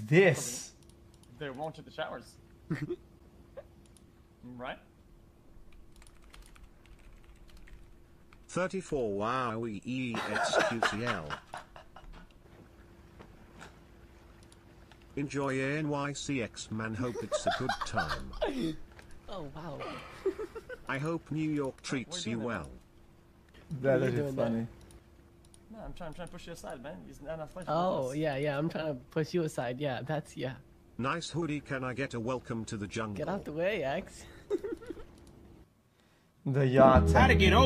this? They won't hit the showers. Right? 34 WoWee xQcl. Enjoy NYCX, man. Hope it's a good time. Oh wow. I hope New York treats you well. That What are you is doing funny. No, I'm trying to push you aside, man. He's not enough flesh. Oh yeah, I'm trying to push you aside. Yeah, that's Nice hoodie. Can I get a welcome to the jungle? Get out the way, X. The yacht. How to get over